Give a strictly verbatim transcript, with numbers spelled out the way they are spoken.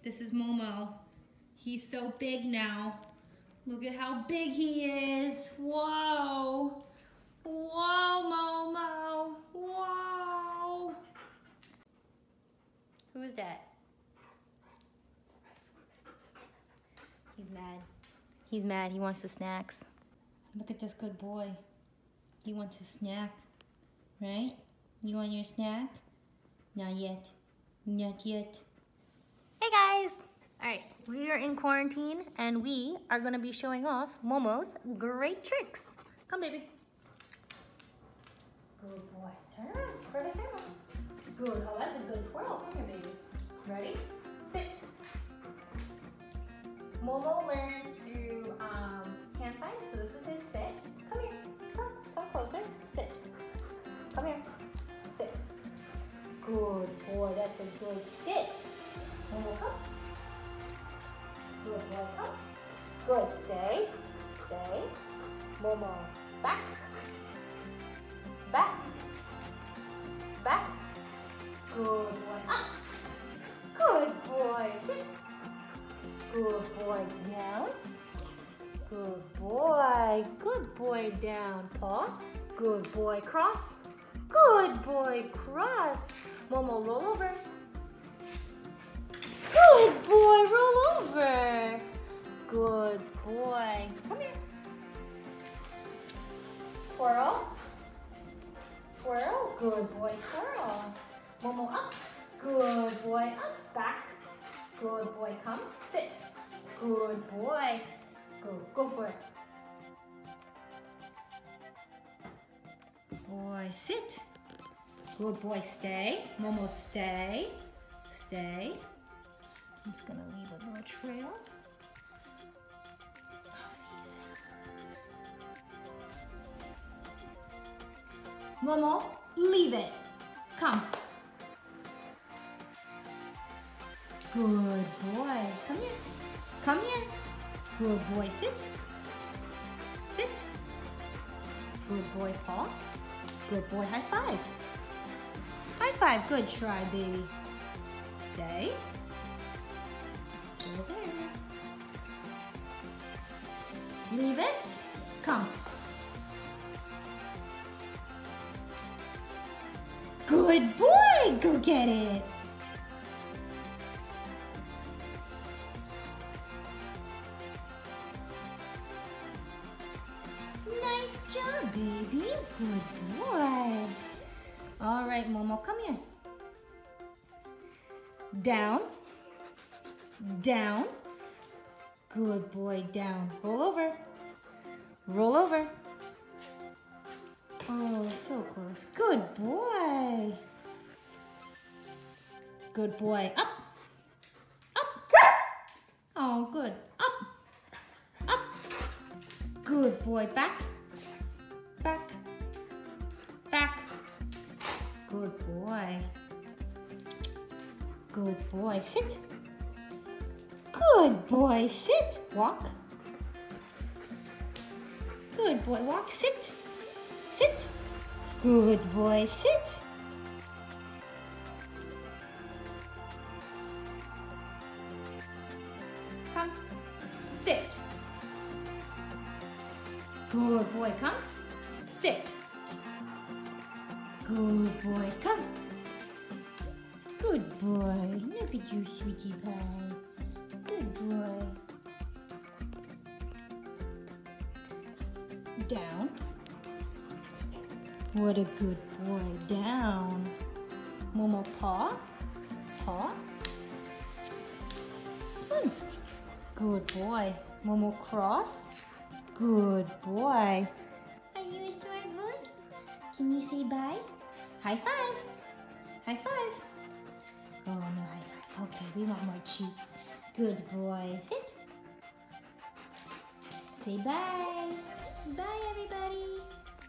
This is Momo. He's so big now. Look at how big he is. Whoa. Whoa, Momo. Whoa. Who's that? He's mad. He's mad. He wants the snacks. Look at this good boy. He wants a snack, right? You want your snack? Not yet. Not yet. Hey guys! Alright, we are in quarantine and we are going to be showing off Momo's great tricks. Come, baby. Good boy. Turn around for the camera. Good. Oh, that's a good twirl. Come here, baby. Ready? Sit. Momo learns through um, hand signs, so this is his sit. Come here. Come. Come closer. Sit. Come here. Sit. Good boy. That's a good sit. Momo, come. Good boy, come. Good. Stay. Stay. Momo, back. Back. Back. Good boy. Up. Good boy. Sit. Good boy. Down. Good boy. Good boy. Down. Paw. Good boy. Cross. Good boy. Cross. Momo, roll over. Good boy. Roll over. Good boy. Come here. Twirl. Twirl. Good boy. Twirl. Momo, up. Good boy. Up. Back. Good boy. Come. Sit. Good boy. Go. Go for it. Boy, sit. Good boy. Stay. Momo, stay. Stay. I'm just gonna leave a little trail of these. Momo, leave it. Come. Good boy. Come here. Come here. Good boy. Sit. Sit. Good boy. Paw. Good boy. High five. High five. Good try, baby. Stay. Still there. Leave it. Come. Good boy. Go get it. Nice job, baby. Good boy. All right, Momo, come here. Down. Down. Good boy, down. Roll over. Roll over. Oh, so close. Good boy. Good boy. Up. Up. Oh, good. Up. Up. Good boy. Back. Back. Back. Good boy. Good boy. Sit. Good boy. Sit. Walk. Good boy. Walk. Sit. Sit. Good boy. Sit. Come. Sit. Good boy. Come. Sit. Good boy. Come. Good boy. Look at you, sweetie pie. Good boy. Down. What a good boy. Down. Momo, paw. Paw. Good. Good boy. Momo, cross. Good boy. Are you a smart boy? Can you say bye? High five. High five. Oh, no high five. Okay, we want more treats. Good boy. Sit. Say bye. Bye, everybody.